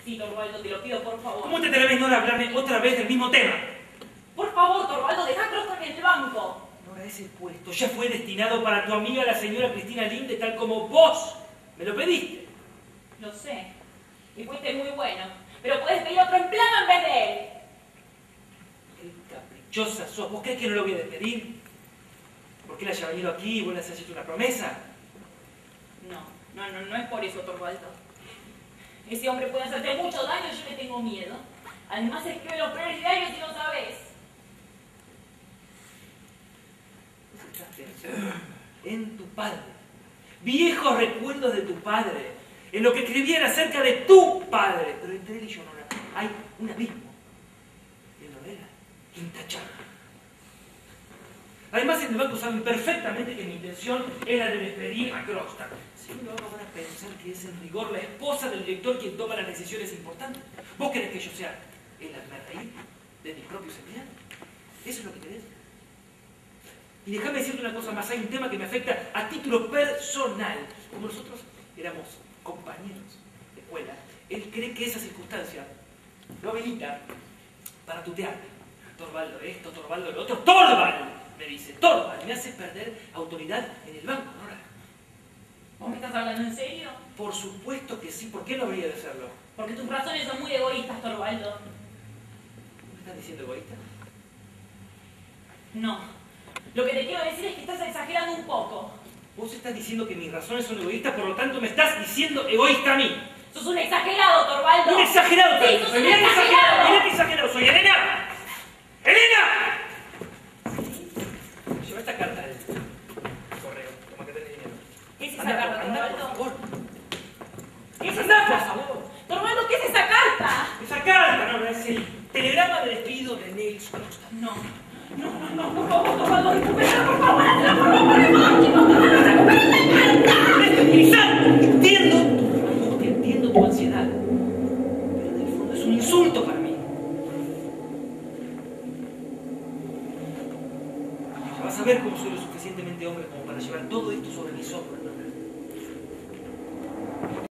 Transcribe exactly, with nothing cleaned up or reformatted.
Sí, Torvaldo, te lo pido, por favor. ¿Cómo te atreves no de hablarme otra vez del mismo tema? Por favor, Torvaldo, deja a Crostak en el banco. Ahora ese puesto ya fue destinado para tu amiga la señora Cristina Linde, tal como vos me lo pediste. Lo sé. Y fuiste muy bueno. Pero puedes pedir otro empleado en vez de él. Qué caprichosa sos. ¿Vos crees que no lo voy a despedir? ¿Por qué le haya venido aquí y vos le has hecho una promesa? No, no, no, no es por eso, Torvaldo. Ese hombre puede hacerte mucho daño y yo le tengo miedo. Además escribe los peores diarios y no sabes. En tu padre. Viejos recuerdos de tu padre. En lo que escribían acerca de tu padre. Pero entre él y yo no hay un abismo. Él no era intachable. Además, en el banco saben perfectamente que mi intención era de despedir a Crostak. Seguro ahora van a pensar que es en rigor la esposa del director quien toma las decisiones importantes. ¿Vos querés que yo sea el hazmerreír de mis propios empleados? ¿Eso es lo que querés? Y déjame decirte una cosa más. Hay un tema que me afecta a título personal. Como nosotros éramos compañeros de escuela, él cree que esa circunstancia lo habilita para tutearme. Torvaldo esto, Torvaldo lo otro. ¡Torvald! Me dice, Torvald, me hace perder autoridad en el banco, Nora. ¿Vos me estás hablando en serio? Por supuesto que sí. ¿Por qué no habría de hacerlo? Porque tus razones son muy egoístas, Torvaldo. ¿Me estás diciendo egoísta? No. Lo que te quiero decir es que estás exagerando un poco. Vos estás diciendo que mis razones son egoístas, por lo tanto me estás diciendo egoísta a mí. Sos un exagerado, Torvaldo. ¡Un exagerado! Sí, sos un ¡Mirá qué exagerado! ¡Mirá qué exagerado soy! ¡Elena! ¡Elena! Lleva esta carta al correo. Toma que tenés dinero. ¿Qué es esa Anda, carta, anda, por Torvaldo? favor. ¿Qué es Anda, esa por carta? favor. Torvaldo, ¿qué es esa carta? Esa carta, no, no, es el telegrama de despido de Nils Crostak. No. No, no, no, por favor, Torvaldo, recupérala, por favor, hazla, por favor, es mágico, Torvaldo, recupérala la carta. ¡Me estoy utilizando! Entiendo tu angustia, entiendo tu ansiedad. Pero en el fondo es un insulto para mí. Ya vas a ver cómo soy lo suficientemente hombre como para llevar todo esto sobre mis hombros, ¿no?